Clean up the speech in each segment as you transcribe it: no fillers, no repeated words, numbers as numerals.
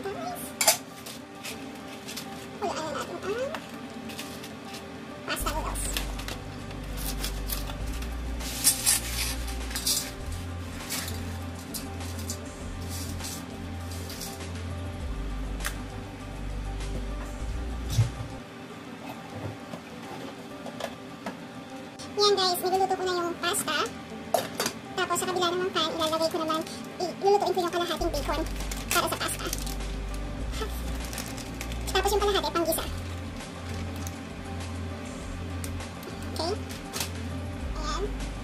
guys. Hulaan na natin ang pasta noodles. Yan guys, niluluto ko na yung pasta. Tapos sa kabila naman pan, ilalagay ko naman, ilulutuin ko yung kalahating bacon para sa pasta. Tapos yung kalahati, panggisa. Okay? Ayan.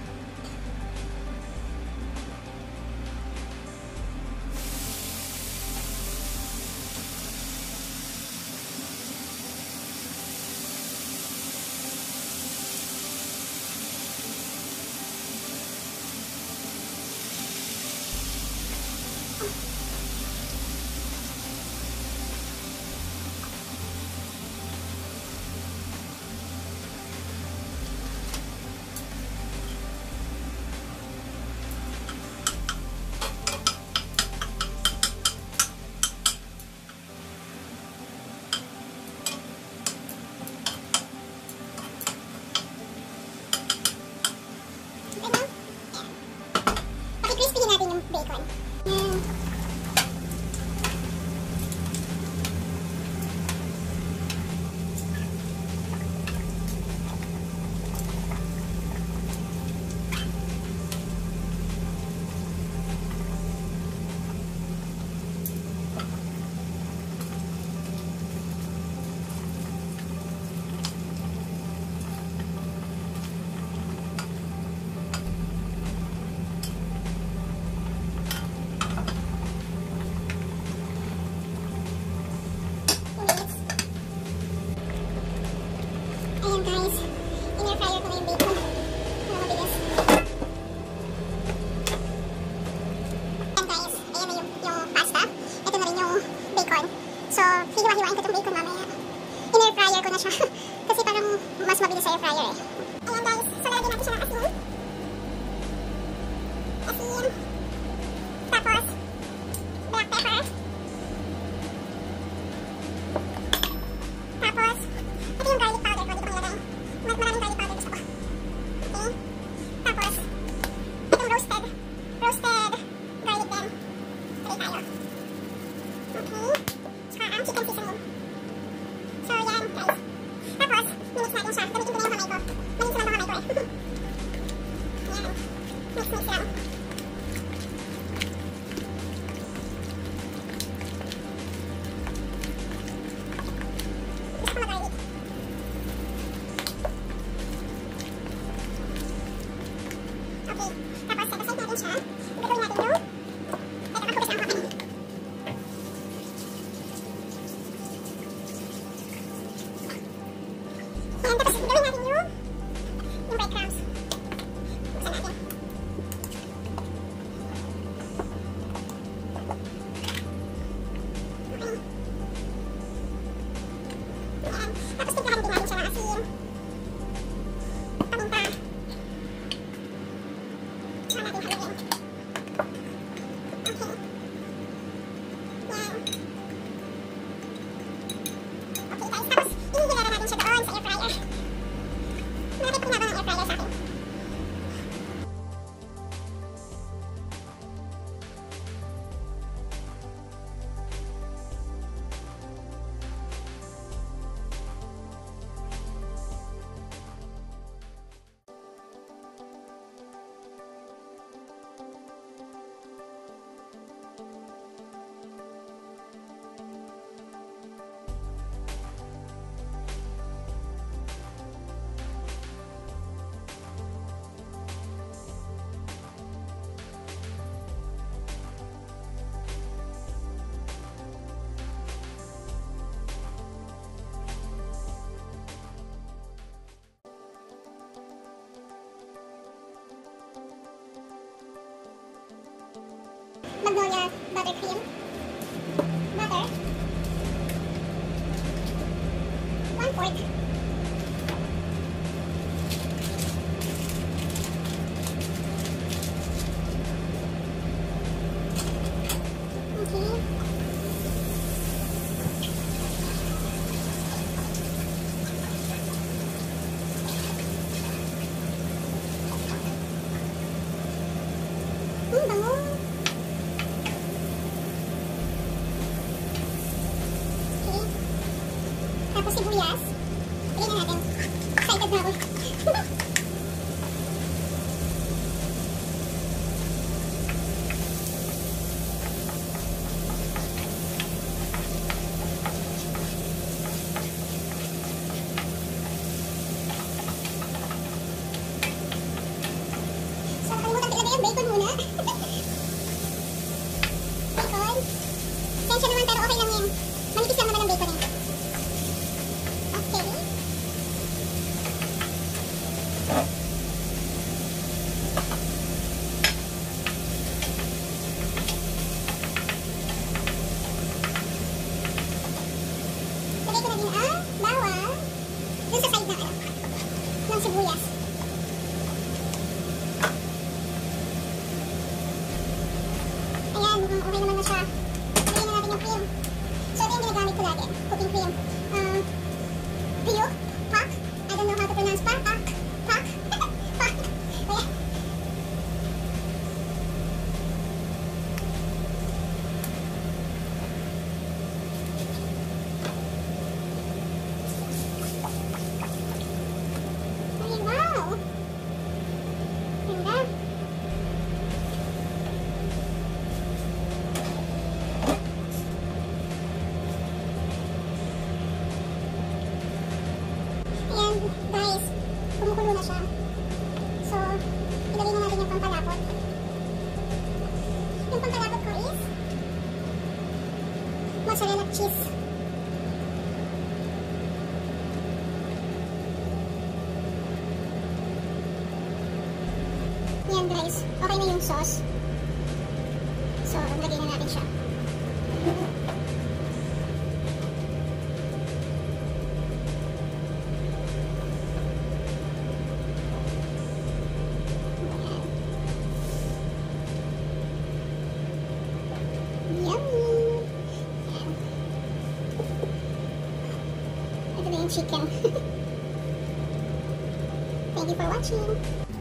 Crispy natin yung bacon. Guys, in-air fryer ko na yung bacon para mabilis. Ayan guys, ayan na yung pasta. Ito na rin yung bacon. So, hiwa-hiwain ko itong bacon mamaya. In-air fryer ko na siya. Kasi parang mas mabilis sa air fryer eh. Ayan guys, so lalagyan natin siya ng asin. Asin. Tapos, black pepper. Tapos, ito yung garlic powder ko. Dito ko nilagay. Maraming garlic powder gusto ko. Okay. Tapos, itong roasted garlic din. Try tayo. Okay. Saka ang chicken seasoning. So, yan guys. Tapos, minix natin siya. Gamitin ko na yung kamay ko. Malinis naman ang kamay ko eh. Yan. Mix lang. Gusto ko mag-garlic. Okay. Tapos, set aside natin siya. Gagawin natin yung... Ito, maghugas ang kamay. Yan, tapos gawin natin yung breadcrumbs. Buksan natin. Okay. Yan. Tapos tiglahan din natin siya ng asin. Paminta. Tsaka natin haluin. Okay. Yan. Okay guys, tapos inihilera natin siya doon sa air fryer. Bakit pinaba ng air fryer sa akin? Magnolia buttercream. Butter. 1/4. Okay. Pero okay lang yan. Manipis lang naman ang bacon eh. Okay. Lagay ko na din ang bawang dun sa side na ng sibuyas. Ayan, mukhang okay naman na siya. Lagyan na natin yung cream. So, ito yung ginagamit ko lagi. Cooking cream. Piyok? Pak? I don't know how to pronounce pak. Pak? Pak? Pak? Ayan. Ay, wow! Ganda. Ayan, guys. Kumukulo na siya. So, ilagay na natin yung pampalapot. Yung pampalapot ko is mozzarella cheese. Ayan, guys. Okay na yung sauce. So, lagay na natin siya. Yummy! Ito na yung chicken. Thank you for watching.